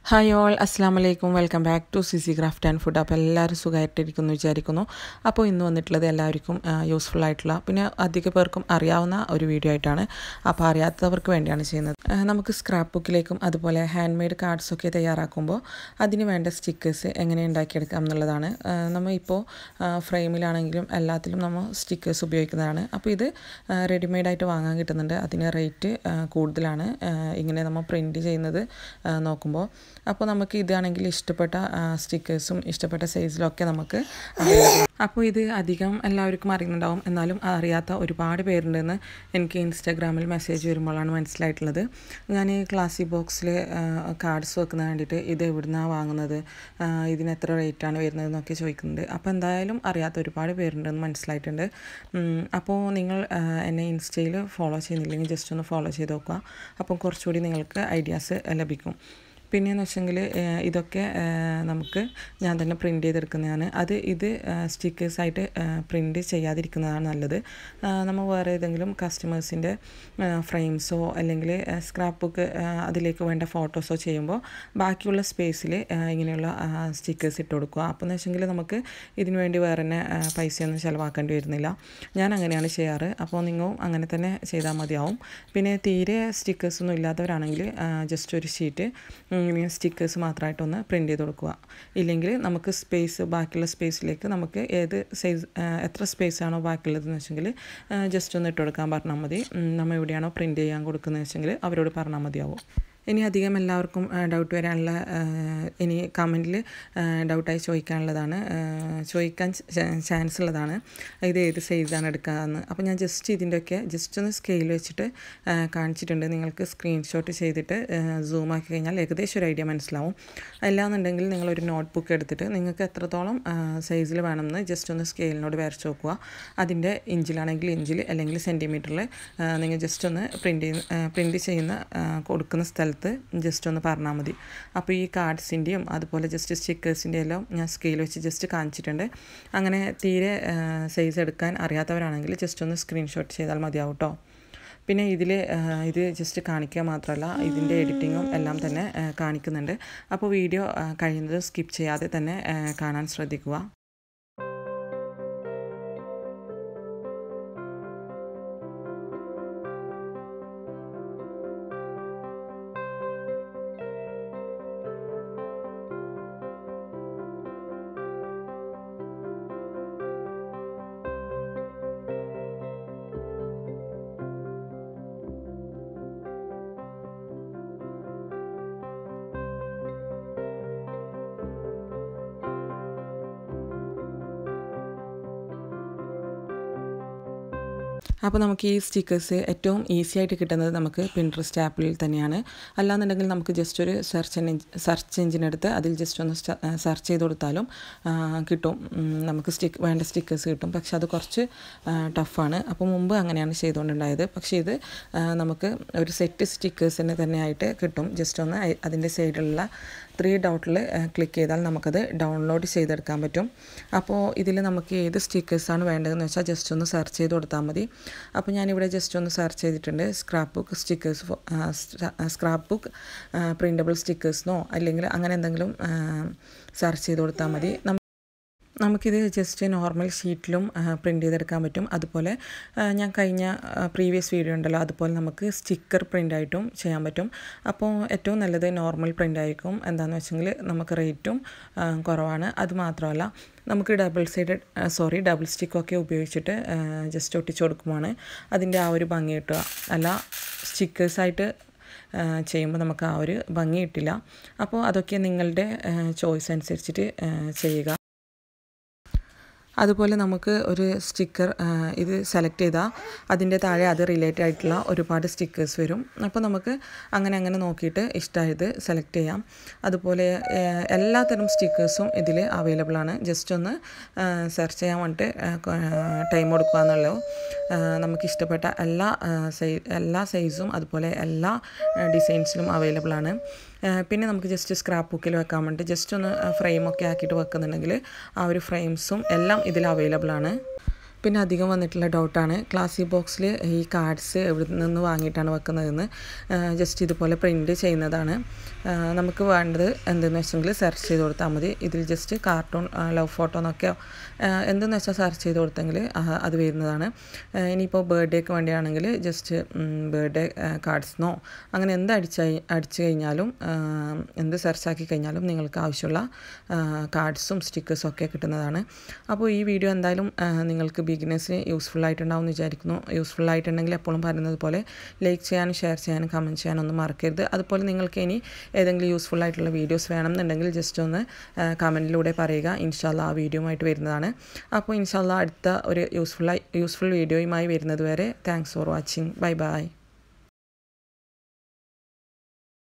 Hi all അസ്സാം വലൈക്കും welcome back to CC craft and food അപ്പോൾ എല്ലാവരും സുഖമായിട്ടിരിക്കുന്നു വിചാരിക്കുന്നു. അപ്പോൾ ഇന്ന് വന്നിട്ടുള്ളത് എല്ലാവർക്കും യൂസ്ഫുൾ ആയിട്ടുള്ള പിന്നെ അധിക പേർക്കും അറിയാവുന്ന ഒരു വീഡിയോ ആയിട്ടാണ്. അപ്പോൾ അറിയാത്തവർക്ക് വേണ്ടിയാണ് ചെയ്യുന്നത്. നമുക്ക് സ്ക്രാപ്പ് ബുക്കിലേക്കും അതുപോലെ ഹാൻഡ് മെയ്ഡ് കാർഡ്സൊക്കെ തയ്യാറാക്കുമ്പോൾ അതിന് വേണ്ട സ്റ്റിക്കേഴ്സ് എങ്ങനെ ഉണ്ടാക്കിയെടുക്കാം എന്നുള്ളതാണ്. നമ്മൾ ഇപ്പോൾ ഫ്രെയിമിലാണെങ്കിലും എല്ലാത്തിലും നമ്മൾ സ്റ്റിക്കേഴ്സ് ഉപയോഗിക്കുന്നതാണ്. അപ്പോൾ ഇത് റെഡിമെയ്ഡായിട്ട് വാങ്ങാൻ കിട്ടുന്നുണ്ട്. അതിന് റേറ്റ് കൂടുതലാണ് ഇങ്ങനെ നമ്മൾ പ്രിൻറ്റ് ചെയ്യുന്നത് നോക്കുമ്പോൾ. അപ്പോൾ നമുക്ക് ഇതാണെങ്കിൽ ഇഷ്ടപ്പെട്ട സ്റ്റിക്കേഴ്സും ഇഷ്ടപ്പെട്ട സൈസിലൊക്കെ നമുക്ക് അപ്പോൾ ഇത് അധികം എല്ലാവർക്കും അറിയുന്നുണ്ടാവും, എന്നാലും അറിയാത്ത ഒരുപാട് പേരുണ്ടെന്ന് എനിക്ക് ഇൻസ്റ്റാഗ്രാമിൽ മെസ്സേജ് വരുമ്പോഴാണ് മനസ്സിലായിട്ടുള്ളത്. ഞാൻ ക്ലാസി ബോക്സിൽ കാർഡ്സ് വെക്കുന്ന വേണ്ടിയിട്ട് ഇത് എവിടുന്നാണ് വാങ്ങുന്നത്, ഇതിന് എത്ര റേറ്റാണ് വരുന്നത് എന്നൊക്കെ ചോദിക്കുന്നുണ്ട്. അപ്പോൾ എന്തായാലും അറിയാത്ത ഒരുപാട് പേരുണ്ടെന്ന് മനസ്സിലായിട്ടുണ്ട്. അപ്പോൾ നിങ്ങൾ എന്നെ ഇൻസ്റ്റയിൽ ഫോളോ ചെയ്യുന്നില്ലെങ്കിൽ ജസ്റ്റ് ഒന്ന് ഫോളോ ചെയ്ത് നോക്കുക. അപ്പോൾ കുറച്ചുകൂടി നിങ്ങൾക്ക് ഐഡിയാസ് ലഭിക്കും. പിന്നെയെന്ന് വെച്ചെങ്കിൽ ഇതൊക്കെ നമുക്ക് ഞാൻ തന്നെ പ്രിൻറ്റ് ചെയ്തെടുക്കുന്നതാണ്. ഇത് സ്റ്റിക്കേഴ്സായിട്ട് പ്രിൻറ്റ് ചെയ്യാതിരിക്കുന്നതാണ് നല്ലത്. നമ്മൾ വേറെ ഏതെങ്കിലും കസ്റ്റമേഴ്സിൻ്റെ ഫ്രെയിംസോ അല്ലെങ്കിൽ സ്ക്രാപ്പ് ബുക്ക് അതിലേക്ക് വേണ്ട ഫോട്ടോസോ ചെയ്യുമ്പോൾ ബാക്കിയുള്ള സ്പേസിൽ ഇങ്ങനെയുള്ള സ്റ്റിക്കേഴ്സ് ഇട്ട് കൊടുക്കുക. അപ്പോൾ എന്ന് വെച്ചെങ്കിൽ നമുക്ക് ഇതിനു വേണ്ടി വേറെ തന്നെ പൈസയൊന്നും ചിലവാക്കേണ്ടി വരുന്നില്ല. ഞാൻ അങ്ങനെയാണ് ചെയ്യാറ്. അപ്പോൾ നിങ്ങളും അങ്ങനെ തന്നെ ചെയ്താൽ മതിയാവും. പിന്നെ തീരെ സ്റ്റിക്കേഴ്സൊന്നും ഇല്ലാത്തവരാണെങ്കിൽ ജസ്റ്റ് ഒരു ഷീറ്റ് ഇങ്ങനെ സ്റ്റിക്കേഴ്സ് മാത്രമായിട്ടൊന്ന് പ്രിൻറ്റ് ചെയ്ത് കൊടുക്കുക. ഇല്ലെങ്കിൽ നമുക്ക് ബാക്കിയുള്ള സ്പേസിലേക്ക് നമുക്ക് ഏത് സൈസ് എത്ര സ്പേസാണോ ബാക്കിയുള്ളതെന്ന് വെച്ചെങ്കിൽ ജസ്റ്റ് ഒന്ന് ഇട്ട് കൊടുക്കാൻ പറഞ്ഞാൽ മതി. നമ്മൾ എവിടെയാണോ പ്രിൻറ്റ് ചെയ്യാൻ കൊടുക്കുന്നത് വെച്ചെങ്കിൽ അവരോട് പറഞ്ഞാൽ മതിയാവും. ഇനി അധികം എല്ലാവർക്കും ഡൗട്ട് വരാനുള്ള ഇനി കമൻറ്റിൽ ഡൗട്ടായി ചോദിക്കാൻ ചാൻസ് ഉള്ളതാണ്, ഇത് ഏത് സൈസാണ് എടുക്കാമെന്ന്. അപ്പോൾ ഞാൻ ജസ്റ്റ് ഒന്ന് സ്കെയിൽ വെച്ചിട്ട് കാണിച്ചിട്ടുണ്ട്. നിങ്ങൾക്ക് സ്ക്രീൻഷോട്ട് ചെയ്തിട്ട് സൂം ആക്കി കഴിഞ്ഞാൽ ഏകദേശം ഒരു ഐഡിയ മനസ്സിലാവും. അല്ലാന്നുണ്ടെങ്കിൽ നിങ്ങളൊരു നോട്ട് ബുക്ക് എടുത്തിട്ട് നിങ്ങൾക്ക് എത്രത്തോളം സൈസിൽ വേണമെന്ന് ജസ്റ്റ് ഒന്ന് സ്കെയിലിനോട് വരച്ച് നോക്കുക. അതിൻ്റെ ഇഞ്ചിലാണെങ്കിൽ ഇഞ്ചിൽ അല്ലെങ്കിൽ സെൻറ്റിമീറ്ററിൽ നിങ്ങൾ ജസ്റ്റ് ഒന്ന് പ്രിൻറ്റ് ചെയ്യുന്ന കൊടുക്കുന്ന സ്ഥലത്ത് ജസ്റ്റ് ഒന്ന് പറഞ്ഞാൽ മതി. അപ്പോൾ ഈ കാർഡ്സിൻ്റെയും അതുപോലെ ജസ്റ്റ് സ്റ്റിക്കേഴ്സിൻ്റെ എല്ലാം ഞാൻ സ്കെയിൽ വെച്ച് ജസ്റ്റ് കാണിച്ചിട്ടുണ്ട്. അങ്ങനെ തീരെ സൈസ് എടുക്കാൻ അറിയാത്തവരാണെങ്കിൽ ജസ്റ്റ് ഒന്ന് സ്ക്രീൻഷോട്ട് ചെയ്താൽ മതിയാവും കേട്ടോ. പിന്നെ ഇത് ജസ്റ്റ് കാണിക്കുക മാത്രമല്ല, ഇതിൻ്റെ എഡിറ്റിങ്ങും എല്ലാം തന്നെ കാണിക്കുന്നുണ്ട്. അപ്പോൾ വീഡിയോ കഴിയുന്നത് സ്കിപ്പ് ചെയ്യാതെ തന്നെ കാണാൻ ശ്രദ്ധിക്കുക. അപ്പോൾ നമുക്ക് ഈ സ്റ്റിക്കേഴ്സ് ഏറ്റവും ഈസി ആയിട്ട് കിട്ടുന്നത് നമുക്ക് പിൻട്രസ്റ്റ് ആപ്പിൽ തന്നെയാണ്. അല്ലാന്നുണ്ടെങ്കിൽ നമുക്ക് ജസ്റ്റ് ഒരു സെർച്ച് എഞ്ചിൻ എടുത്ത് അതിൽ ജസ്റ്റ് ഒന്ന് സെർച്ച് ചെയ്ത് കൊടുത്താലും കിട്ടും, നമുക്ക് വേണ്ട സ്റ്റിക്കേഴ്സ് കിട്ടും. പക്ഷെ അത് കുറച്ച് ടഫാണ്. അപ്പോൾ മുമ്പ് അങ്ങനെയാണ് ചെയ്തുകൊണ്ടുണ്ടായത്. പക്ഷേ ഇത് നമുക്ക് ഒരു സെറ്റ് സ്റ്റിക്കേഴ്സിന് തന്നെയായിട്ട് കിട്ടും. ജസ്റ്റ് ഒന്ന് അതിൻ്റെ സൈഡിലുള്ള 3 ഡോട്ടിൽ ക്ലിക്ക് ചെയ്താൽ നമുക്കത് ഡൗൺലോഡ് ചെയ്തെടുക്കാൻ പറ്റും. അപ്പോൾ ഇതിൽ നമുക്ക് ഏത് സ്റ്റിക്കേഴ്സാണ് വേണ്ടതെന്ന് വെച്ചാൽ ജസ്റ്റ് ഒന്ന് സെർച്ച് ചെയ്ത് കൊടുത്താൽ മതി. അപ്പോൾ ഞാനിവിടെ ജസ്റ്റ് ഒന്ന് സെർച്ച് ചെയ്തിട്ടുണ്ട്. സ്ക്രാപ്പ് ബുക്ക് പ്രിൻ്റബിൾ സ്റ്റിക്കേഴ്സിനോ അല്ലെങ്കിൽ അങ്ങനെ എന്തെങ്കിലും സെർച്ച് ചെയ്ത് കൊടുത്താൽ മതി. നമുക്കിത് ജസ്റ്റ് നോർമൽ ഷീറ്റിലും പ്രിൻറ്റ് ചെയ്തെടുക്കാൻ പറ്റും. അതുപോലെ ഞാൻ കഴിഞ്ഞ പ്രീവിയസ് വീഡിയോ ഉണ്ടല്ലോ, അതുപോലെ നമുക്ക് സ്റ്റിക്കർ പ്രിൻ്റായിട്ടും ചെയ്യാൻ പറ്റും. അപ്പോൾ ഏറ്റവും നല്ലത് നോർമൽ പ്രിൻ്റ് ആയിരിക്കും. എന്താണെന്ന് വെച്ചെങ്കിൽ നമുക്ക് റേറ്റും കുറവാണ്. അതുമാത്രമല്ല നമുക്ക് ഡബിൾ സ്റ്റിക്കൊക്കെ ഉപയോഗിച്ചിട്ട് ജസ്റ്റ് ഒട്ടിച്ച് കൊടുക്കുമ്പോൾ അതിൻ്റെ ആ ഒരു ഭംഗി കിട്ടുക. അല്ല സ്റ്റിക്കേഴ്സായിട്ട് ചെയ്യുമ്പോൾ നമുക്ക് ആ ഒരു ഭംഗി കിട്ടില്ല. അപ്പോൾ അതൊക്കെ നിങ്ങളുടെ ചോയ്സ് അനുസരിച്ചിട്ട് ചെയ്യുക. അതുപോലെ നമുക്ക് ഒരു സ്റ്റിക്കർ ഇത് സെലക്ട് ചെയ്താൽ അതിൻ്റെ താഴെ അത് റിലേറ്റഡ് ആയിട്ടുള്ള ഒരുപാട് സ്റ്റിക്കേഴ്സ് വരും. അപ്പോൾ നമുക്ക് അങ്ങനെ നോക്കിയിട്ട് ഇഷ്ടമായത് സെലക്ട് ചെയ്യാം. അതുപോലെ എല്ലാത്തരം സ്റ്റിക്കേഴ്സും ഇതിൽ അവൈലബിൾ ആണ്. ജസ്റ്റ് ഒന്ന് സെർച്ച് ചെയ്യാൻ വേണ്ടിയിട്ട് ടൈം കൊടുക്കുക എന്നുള്ളൂ. നമുക്കിഷ്ടപ്പെട്ട എല്ലാ സൈസും അതുപോലെ എല്ലാ ഡിസൈൻസിലും അവൈലബിൾ ആണ്. പിന്നെ നമുക്ക് ജസ്റ്റ് സ്ക്രാപ്പ് ബുക്കിൽ വെക്കാൻ വേണ്ടി ജസ്റ്റ് ഒന്ന് ഫ്രെയിമൊക്കെ ആക്കിയിട്ട് വെക്കുന്നുണ്ടെങ്കിൽ ആ ഒരു ഫ്രെയിംസും എല്ലാം ഇതിൽ അവൈലബിൾ ആണ്. പിന്നെ അധികം വന്നിട്ടുള്ള ഡൗട്ടാണ് ക്ലാസി ബോക്സിൽ ഈ കാർഡ്സ് എവിടെ നിന്ന് വാങ്ങിയിട്ടാണ് വെക്കുന്നതെന്ന്. ജസ്റ്റ് ഇതുപോലെ പ്രിൻറ്റ് ചെയ്യുന്നതാണ്. നമുക്ക് വേണ്ടത് എന്തെന്ന് വെച്ചെങ്കിൽ സെർച്ച് ചെയ്ത് കൊടുത്താൽ മതി. ഇതിൽ ജസ്റ്റ് കാർട്ടൂൺ ലവ് ഫോട്ടോ എന്നൊക്കെയോ എന്തെന്ന് വെച്ചാൽ സെർച്ച് ചെയ്ത് കൊടുത്തെങ്കിൽ അത് വരുന്നതാണ്. ഇനിയിപ്പോൾ ബർത്ത്ഡേക്ക് വേണ്ടിയാണെങ്കിൽ ജസ്റ്റ് ബർത്ത്ഡേ കാർഡ്സിനോ അങ്ങനെ എന്ത് അടിച്ചു കഴിഞ്ഞാലും എന്ത് സെർച്ചാക്കി കഴിഞ്ഞാലും നിങ്ങൾക്ക് ആവശ്യമുള്ള കാർഡ്സും സ്റ്റിക്കേഴ്സും ഒക്കെ കിട്ടുന്നതാണ്. അപ്പോൾ ഈ വീഡിയോ എന്തായാലും നിങ്ങൾക്ക് ബിഗിനേഴ്സിന് യൂസ്ഫുൾ ആയിട്ടുണ്ടാവും എന്ന് വിചാരിക്കുന്നു. യൂസ്ഫുൾ ആയിട്ടുണ്ടെങ്കിൽ എപ്പോഴും പറയുന്നത് പോലെ ലൈക്ക് ചെയ്യാനും ഷെയർ ചെയ്യാനും കമൻറ്റ് ചെയ്യാനും ഒന്നും മറക്കരുത്. അതുപോലെ നിങ്ങൾക്ക് ഇനി ഏതെങ്കിലും യൂസ്ഫുൾ ആയിട്ടുള്ള വീഡിയോസ് വേണമെന്നുണ്ടെങ്കിൽ ജസ്റ്റ് ഒന്ന് കമൻറ്റിലൂടെ പറയുക. ഇൻഷാല്ലാ ആ വീഡിയോയുമായിട്ട് വരുന്നതാണ്. അപ്പോൾ ഇൻഷാല്ലാ അടുത്ത ഒരു യൂസ്ഫുൾ വീഡിയോയുമായി വരുന്നത് വരെ thanks for watching. Bye by.